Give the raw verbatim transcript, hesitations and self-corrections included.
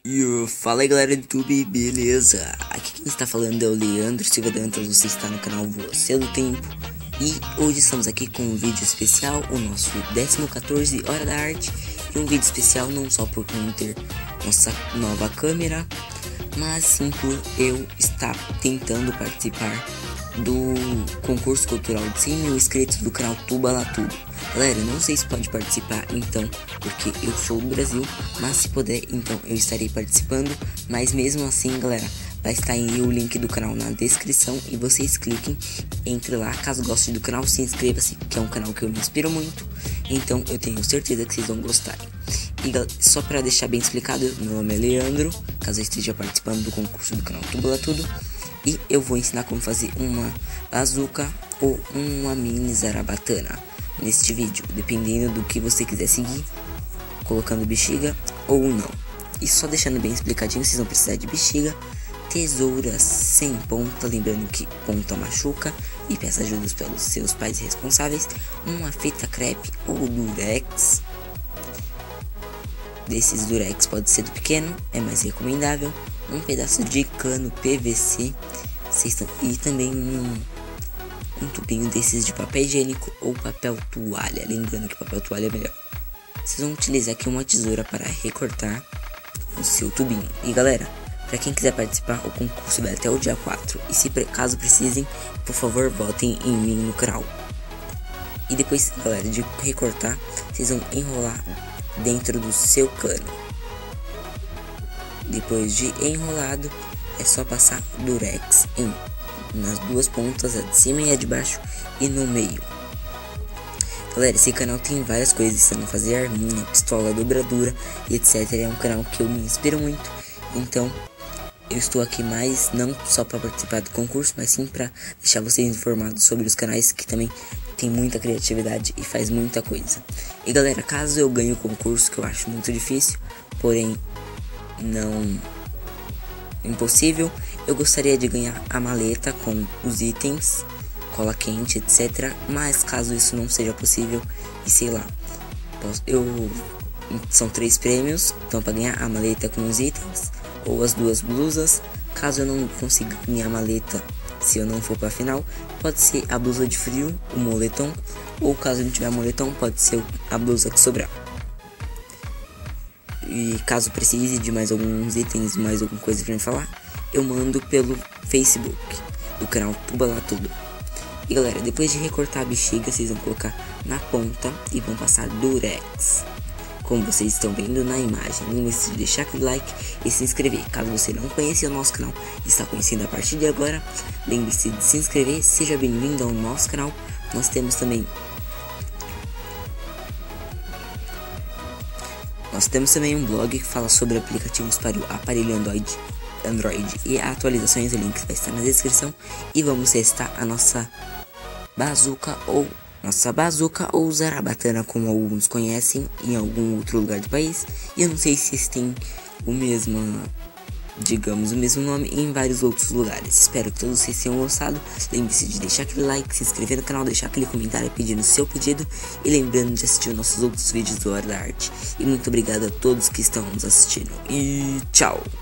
E fala aí galera do YouTube, beleza? Aqui quem está falando é o Leandro Silva Dantas, você está no canal Você do Tempo. E hoje estamos aqui com um vídeo especial, o nosso décimo quatorze Hora da Arte. E um vídeo especial não só por ter nossa nova câmera, mas sim por eu estar tentando participar do concurso cultural de cem mil inscritos do canal Tuba Lá Tudo. Galera, não sei se pode participar então, porque eu sou do Brasil, mas se puder, então eu estarei participando. Mas mesmo assim, galera, vai estar aí o link do canal na descrição e vocês cliquem, entre lá, caso gostem do canal, se inscreva-se, que é um canal que eu me inspiro muito, então eu tenho certeza que vocês vão gostar. E só para deixar bem explicado, meu nome é Leandro, caso eu esteja participando do concurso do canal Tuba Lá Tudo, e eu vou ensinar como fazer uma bazuca ou uma mini zarabatana neste vídeo, dependendo do que você quiser seguir, colocando bexiga ou não. E só deixando bem explicadinho, vocês vão precisar de bexiga, tesouras sem ponta, lembrando que ponta machuca, e peça ajuda pelos seus pais responsáveis, uma fita crepe ou durex. Desses durex pode ser do pequeno, é mais recomendável, um pedaço de cano P V C e também um, um tubinho desses de papel higiênico ou papel toalha, lembrando que papel toalha é melhor. Vocês vão utilizar aqui uma tesoura para recortar o seu tubinho. E galera, para quem quiser participar, o concurso vai até o dia quatro, e se caso precisem, por favor votem em mim no canal. E depois, galera, de recortar, vocês vão enrolar dentro do seu cano. Depois de enrolado, é só passar durex em, nas duas pontas, a de cima e a de baixo, e no meio. Galera, esse canal tem várias coisas, ensinando a fazer arminha, pistola, dobradura e etcétera. É um canal que eu me inspiro muito, então eu estou aqui mais não só para participar do concurso, mas sim para deixar vocês informados sobre os canais que também tem muita criatividade e faz muita coisa. E galera, caso eu ganhe o concurso, que eu acho muito difícil, porém não impossível, eu gostaria de ganhar a maleta com os itens, cola quente, etcétera. Mas caso isso não seja possível, e sei lá, eu são três prêmios, então para ganhar a maleta com os itens ou as duas blusas. Caso eu não consiga ganhar a maleta, se eu não for para final, pode ser a blusa de frio, o moletom, ou caso eu não tiver moletom, pode ser a blusa que sobrar. E caso precise de mais alguns itens, mais alguma coisa pra me falar, eu mando pelo Facebook do canal Tuba Lá Tudo. E galera, depois de recortar a bexiga, vocês vão colocar na ponta e vão passar durex, como vocês estão vendo na imagem. Lembre-se de deixar aquele like e se inscrever. Caso você não conheça o nosso canal e está conhecendo a partir de agora, lembre-se de se inscrever. Seja bem-vindo ao nosso canal. Nós temos também Nós temos também um blog que fala sobre aplicativos para o aparelho Android, Android e atualizações. O link vai estar na descrição. E vamos testar a nossa bazuca ou nossa bazuca ou zarabatana, como alguns conhecem em algum outro lugar do país. E eu não sei se tem o mesmo, digamos, o mesmo nome em vários outros lugares. Espero que todos vocês tenham gostado. Lembre-se de deixar aquele like, se inscrever no canal, deixar aquele comentário pedindo o seu pedido. E lembrando de assistir nossos outros vídeos do Hora da Arte. E muito obrigado a todos que estão nos assistindo. E tchau!